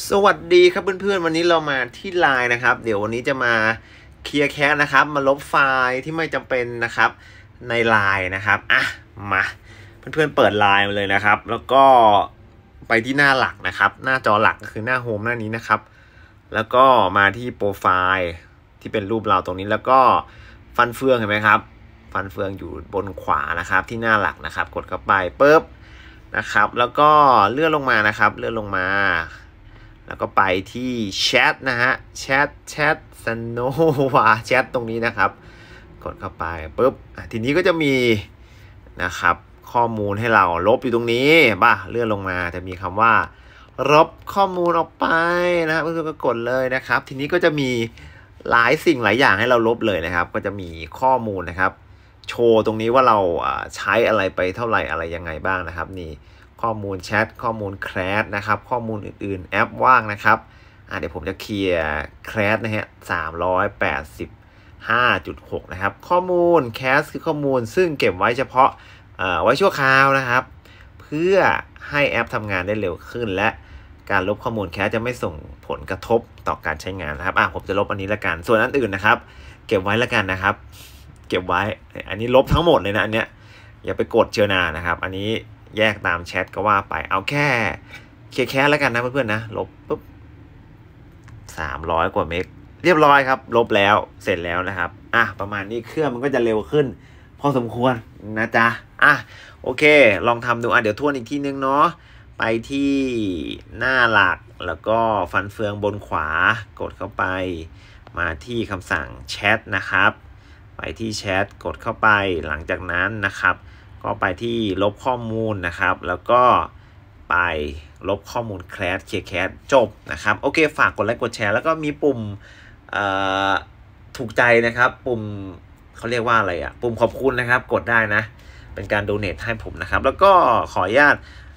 สวัสดีครับเพื่อนๆวันนี้เรามาที่ไลน์นะครับเดี๋ยววันนี้จะมาเคลียร์แคสนะครับมาลบไฟล์ที่ไม่จำเป็นนะครับในไลน์นะครับมาเพื่อนๆเปิดไลน์มาเลยนะครับแล้วก็ไปที่หน้าหลักนะครับหน้าจอหลักก็คือหน้าโฮมหน้านี้นะครับแล้วก็มาที่โปรไฟล์ที่เป็นรูปเราตรงนี้แล้วก็ฟันเฟืองเห็นไหมครับฟันเฟืองอยู่บนขวานะครับที่หน้าหลักนะครับกดเข้าไปปุ๊บนะครับแล้วก็เลื่อนลงมานะครับเลื่อนลงมาแล้วก็ไปที่แชทนะฮะแชทสโนวาแชทตรงนี้นะครับกดเข้าไปปุ๊บทีนี้ก็จะมีนะครับข้อมูลให้เราลบอยู่ตรงนี้เลื่อนลงมาจะมีคำว่าลบข้อมูลออกไปนะครับก็กดเลยนะครับทีนี้ก็จะมีหลายสิ่งหลายอย่างให้เราลบเลยนะครับก็จะมีข้อมูลนะครับโชว์ตรงนี้ว่าเราใช้อะไรไปเท่าไหร่อะไรยังไงบ้างนะครับนี่ข้อมูลแชทข้อมูลแคสนะครับข้อมูลอื่นๆแอปว่างนะครับเดี๋ยวผมจะเคลียร์แคสนะฮะ385.6นะครับข้อมูลแคสคือข้อมูลซึ่งเก็บไว้เฉพาะไว้ชั่วคราวนะครับเพื่อให้แอปทำงานได้เร็วขึ้นและการลบข้อมูลแคสจะไม่ส่งผลกระทบต่อการใช้งานนะครับผมจะลบอันนี้ละกันส่วนอันอื่นนะครับเก็บไว้ละกันนะครับเก็บไว้อันนี้ลบทั้งหมดเลยนะอันเนี้ยอย่าไปกดเจอนานะครับอันนี้แยกตามแชทก็ว่าไปเอาแค่เคลียร์แคสแล้วกันนะเพื่อนๆนะลบปุ๊บ300 กว่าเมกเรียบร้อยครับลบแล้วเสร็จแล้วนะครับประมาณนี้เครื่องมันก็จะเร็วขึ้นพอสมควรนะจ๊ะโอเคลองทำดูเดี๋ยวทวนอีกทีนึงเนาะไปที่หน้าหลักแล้วก็ฟันเฟืองบนขวากดเข้าไปมาที่คำสั่งแชทนะครับไปที่แชทกดเข้าไปหลังจากนั้นนะครับก็ไปที่ลบข้อมูลนะครับแล้วก็ไปลบข้อมูลแคสเคลียร์แคสจบนะครับโอเคฝากกดไลค์กดแชร์แล้วก็มีปุ่มถูกใจนะครับปุ่มเขาเรียกว่าอะไรปุ่มขอบคุณนะครับกดได้นะเป็นการโดเนทให้ผมนะครับแล้วก็ขออนุญาต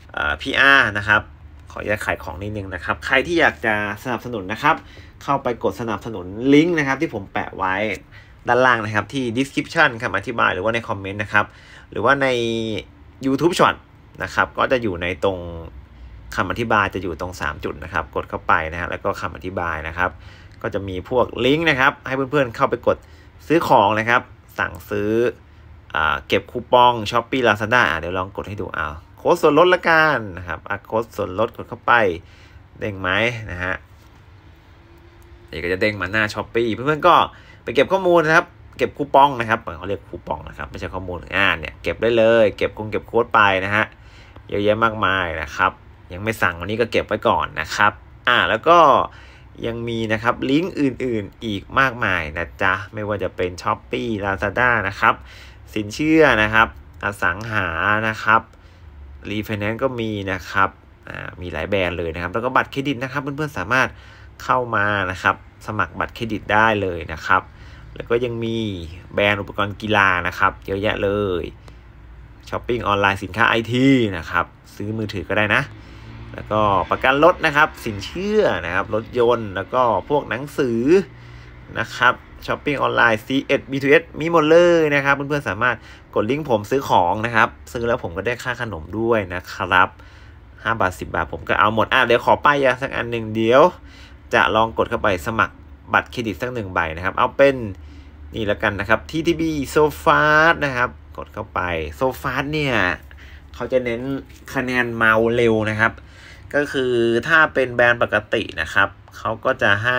PR นะครับขออนุญาตขายของนิดนึงนะครับใครที่อยากจะสนับสนุนนะครับเข้าไปกดสนับสนุนลิงก์นะครับที่ผมแปะไว้ด้านล่างนะครับที่ description คำอธิบายหรือว่าในคอมเมนต์นะครับหรือว่าใน YouTube Short นะครับก็จะอยู่ในตรงคำอธิบายจะอยู่ตรง3จุดนะครับกดเข้าไปนะครับแล้วก็คำอธิบายนะครับก็จะมีพวกลิงก์นะครับให้เพื่อนๆเข้าไปกดซื้อของนะครับสั่งซื้อเก็บคูปอง Shopee Lazada เดี๋ยวลองกดให้ดูโค้ดส่วนลดละกันนะครับโค้ดส่วนลดกดเข้าไปเด้งไหมนะฮะเดี๋ยวก็จะเด้งมาหน้า Shopee เพื่อนๆก็ไปเก็บข้อมูลนะครับเก็บคูปองนะครับเขาเรียกคูปองนะครับไม่ใช่ข้อมูลเนี่ยเก็บได้เลยเก็บโค้ดไปนะฮะเยอะแยะมากมายนะครับยังไม่สั่งวันนี้ก็เก็บไว้ก่อนนะครับแล้วก็ยังมีนะครับลิงก์อื่นๆอีกมากมายนะจ๊ะไม่ว่าจะเป็น Shopee Lazada นะครับสินเชื่อนะครับอสังหานะครับรีไฟแนนซ์ก็มีนะครับมีหลายแบรนด์เลยนะครับแล้วก็บัตรเครดิตนะครับเพื่อนๆสามารถเข้ามานะครับสมัครบัตรเครดิตได้เลยนะครับแล้วก็ยังมีแบรนด์อุปกรณ์กีฬานะครับเยอะแยะเลยช้อปปิ้งออนไลน์สินค้า IT นะครับซื้อมือถือก็ได้นะแล้วก็ประกันรถนะครับสินเชื่อนะครับรถยนต์แล้วก็พวกหนังสือนะครับช้อปปิ้งออนไลน์ C1 B2S มีหมดเลยนะครับเพื่อนๆสามารถกดลิงก์ผมซื้อของนะครับซื้อแล้วผมก็ได้ค่าขนมด้วยนะครับ5 บาท 10 บาทผมก็เอาหมดเดี๋ยวขอป้ายยาสักอันหนึ่งเดี๋ยวจะลองกดเข้าไปสมัครบัตรเครดิตสัก1 ใบนะครับเอาเป็นนี่แล้วกันนะครับ TTB SoFast นะครับกดเข้าไป SoFast เนี่ยเขาจะเน้นคะแนนเมาเร็วนะครับก็คือถ้าเป็นแบรนด์ปกตินะครับเขาก็จะให้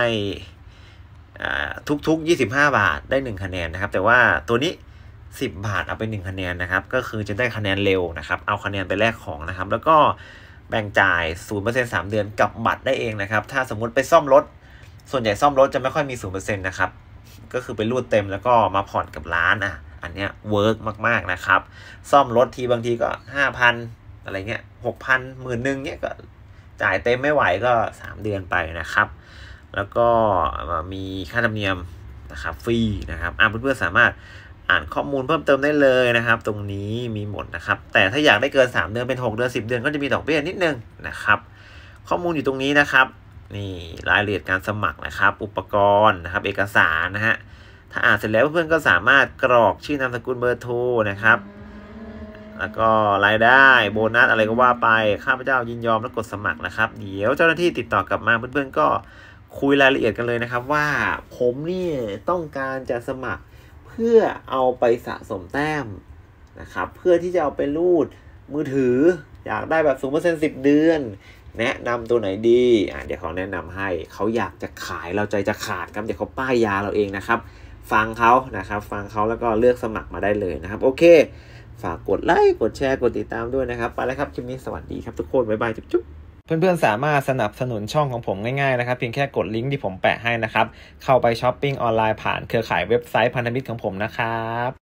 ทุกๆ25 บาทได้1คะแนนนะครับแต่ว่าตัวนี้10 บาทเอาไป1คะแนนนะครับก็คือจะได้คะแนนเร็วนะครับเอาคะแนนไปแลกของนะครับแล้วก็แบ่งจ่าย 0% 3 เดือนกับบัตรได้เองนะครับถ้าสมมุติไปซ่อมรถส่วนใหญ่ซ่อมรถจะไม่ค่อยมี 0% นะครับก็คือไปรูดเต็มแล้วก็มาผ่อนกับร้านอันเนี้ยเวิร์กมากๆนะครับซ่อมรถทีบางทีก็ 5,000 อะไรเงี้ย 6,000 10,000เงี้ยก็จ่ายเต็มไม่ไหวก็3 เดือนไปนะครับแล้วก็มีค่าธรรมเนียมนะครับฟรีนะครับเพื่อนๆสามารถอ่านข้อมูลเพิ่มเติมได้เลยนะครับตรงนี้มีหมดนะครับแต่ถ้าอยากได้เกิน3 เดือนเป็น6 เดือน10 เดือนก็จะมีดอกเบี้ยนิดนึงนะครับข้อมูลอยู่ตรงนี้นะครับนี่รายละเอียดการสมัครนะครับอุปกรณ์นะครับเอกสารนะฮะถ้าอ่านเสร็จแล้วเพื่อนๆก็สามารถกรอกชื่อนามสกุลเบอร์โทรนะครับแล้วก็รายได้โบนัสอะไรก็ว่าไปข้าพเจ้ายินยอมแล้วกดสมัครนะครับเดี๋ยวเจ้าหน้าที่ติดต่อกลับมาเพื่อนๆก็คุยรายละเอียดกันเลยนะครับว่าผมเนี่ยต้องการจะสมัครเพื่อเอาไปสะสมแต้มนะครับเพื่อที่จะเอาไปรูดมือถืออยากได้แบบ 0% 10 เดือนแนะนำตัวไหนดีเดี๋ยวเขาแนะนำให้เขาอยากจะขายเราใจจะขาดครับเดี๋ยวเขาป้ายยาเราเองนะครับฟังเขานะครับฟังเขาแล้วก็เลือกสมัครมาได้เลยนะครับโอเคฝากกดไลค์กดแชร์กดติดตามด้วยนะครับไปแล้วครับคลิปนี้สวัสดีครับทุกคนบ๊ายบายจุ๊บเพื่อนๆสามารถสนับสนุนช่องของผมง่ายๆนะครับเพียงแค่กดลิงก์ที่ผมแปะให้นะครับเข้าไปช้อปปิ้งออนไลน์ผ่านเครือข่ายเว็บไซต์พันธมิตรของผมนะครับ